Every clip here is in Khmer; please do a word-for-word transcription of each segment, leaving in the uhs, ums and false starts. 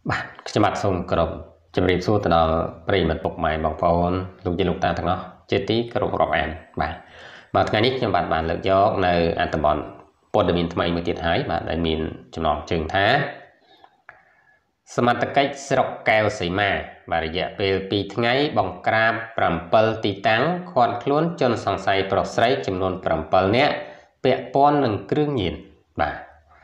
Bạn cho mặt xong cờ chấm riêng số từ đó bây mình bục mày bằng phone lúc gì lúc ta thằng nó chết tí cờ rộp em bạn mà ngày nít cho bạn bạn lực cho nơi an toàn bọn bọn mình thay mới tiệt hái bạn đại miền trong lòng trường tháสมรรถកិច្ចស្រុកកែវសីមាបាទរយៈពេលពីរថ្ងៃបង្ក្រាបbảyទីតាំងឃាត់ខ្លួនជនសង្ស័យប្រុសស្រីចំនួនbảyនាក់ពាក់ព័ន្ធនឹងគ្រឿងញៀនបាទ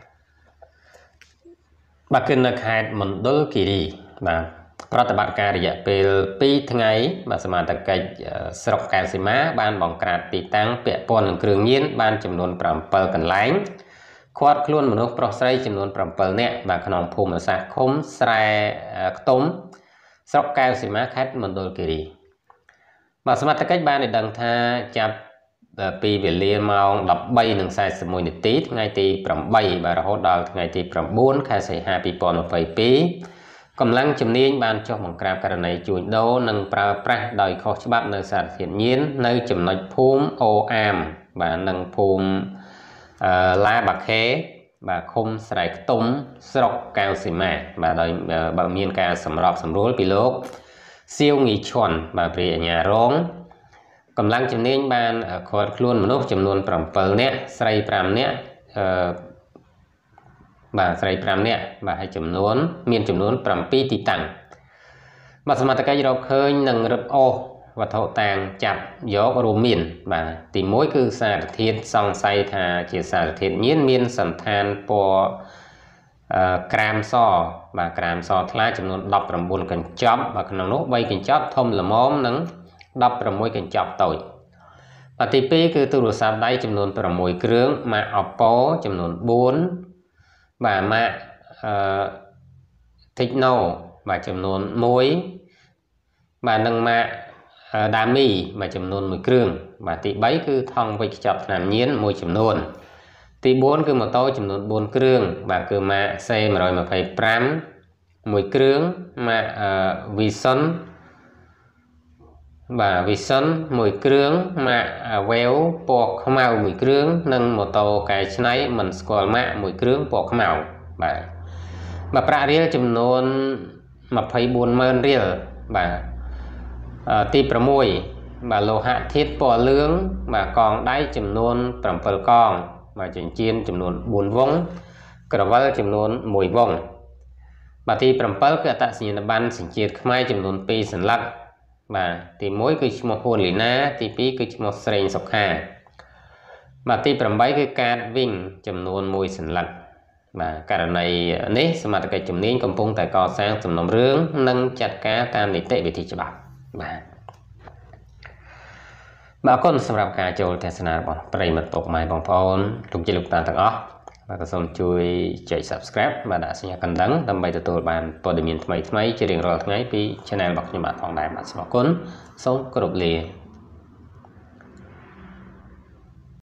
បាទគឺនៅខេត្តមណ្ឌលគិរីបាទប្រតិបត្តិការរយៈពេលពីរថ្ងៃបាទសមាជិកកិច្ចស្រុកកែវសីមាបានបង្ក្រាបទីតាំងពាក់ព័ន្ធនឹងគ្រឿងញៀនបានចំនួនbảyកន្លែងឃាត់ខ្លួនមនុស្សប្រុសស្រីចំនួនbảyនាក់បាទក្នុងភូមិសាស្ត្រឃុំស្រែខ្ទុំស្រុកកែវសីមាខេត្តមណ្ឌលគិរីបាទសមាជិកកិច្ចបានដឹងថាចាប់ពីវេលាម៉ោងដប់បីនិងសែសិបមួយនាទីថ្ងៃទីប្រាំបីបាទរហូតដល់ថ្ងៃទីប្រាំបួនខែសីហាពីរពាន់ម្ភៃពីរកម្លាំងជំនាញបានចុះបង្ក្រាបករណីជួញដូរនិងប្រើប្រាស់ដោយខុសច្បាប់នៅសារធាតុញៀននៅចំណុចភូមិអូអាមបាទនិងភូមិឡាបាខេបាទឃុំស្រែខ្ទុំស្រុកកែវសីមាបាទដោយបើមានការសម្របសម្រួលពីលោកសៀវងីឈុនបាទព្រះអាជ្ញារងកម្លាំងជំនាញបានឃាត់ខ្លួនមនុស្សចំនួនbảyនាក់ស្រីប្រាំនាក់អឺបាទស្រីប្រាំនាក់បាទហើយចំនួនមានចំនួនbảyទីតាំងបាទសមត្ថកិច្ចរកឃើញនិងរឹបអូសវត្ថុតាងចាប់យករួមមានបាទទីមួយគឺសារធាតុសង្ស័យថាជាសារធាតុញៀនមានសន្តានពណ៌ក្រាមសបាទក្រាមសថ្លាចំនួនដប់ប្រាំបួនកញ្ចប់បាទក្នុងនោះបីកញ្ចប់ធំល្មមនិងដប់ប្រាំមួយកញ្ចប់តូចបាទទីពីរគឺទូរស័ព្ទដៃចំនួនប្រាំមួយគ្រឿងម៉ាក Oppo ចំនួនបួនបាទម៉ាកអឺ Techno បាទចំនួនមួយបាទនិងម៉ាកដាមីមួយចំនួនមួយគ្រឿងបាទទីបីគឺថង់វេចខ្ចប់ថ្នាំញៀនមួយចំនួនទីបួនគឺម៉ូតូចំនួនបួនគ្រឿងបាទគឺម៉ាក C một hai nămមួយគ្រឿងម៉ាក Vision បាទ Vision មួយគ្រឿងម៉ាក Well ពណ៌ខ្មៅមួយគ្រឿងនិងម៉ូតូកែច្នៃមិនស្គាល់ម៉ាកមួយគ្រឿងពណ៌ខ្មៅបាទបាទប្រាក់រៀលចំនួនម្ភៃបួនម៉ឺនរៀលបាទទីប្រាំមួយបាទលោហៈធាតុពណ៌លឿងបាទកងដៃចំនួនbảyកងបាទចិញ្ចៀនចំនួនបួនវងក្រវិលចំនួនមួយវងបាទទីប្រាំគឺអត្តសញ្ញាណប័ណ្ណសញ្ជាតិខ្មែរចំនួនពីរសន្លឹកបាទទីមួយគឺឈ្មោះហួនលីណាទីពីរគឺឈ្មោះស្រេងសុខាបាទទីប្រាំគឺកាតវិញចំនួនមួយសន្លឹកបាទករណីនេះសមាជិកជំនាញកំពុងតែកសាងសំណុំរឿងនិងចាត់ការតាមនីតិវិធីច្បាប់បាទបាទអរគុណសម្រាប់ការចូលទស្សនារបស់ប្រិយមិត្តពុកម៉ែបងប្អូនលោកជាលោកតាទាំងអស់បាទក៏សូមជួយចុច Subscribe បាទដាក់សញ្ញាកណ្ដឹងដើម្បីទទួលបានព័ត៌មានថ្មីៗជារៀងរាល់ថ្ងៃពី Channel របស់ខ្ញុំបាទផងដែរបាទសូមអរគុណសូមគោរពលា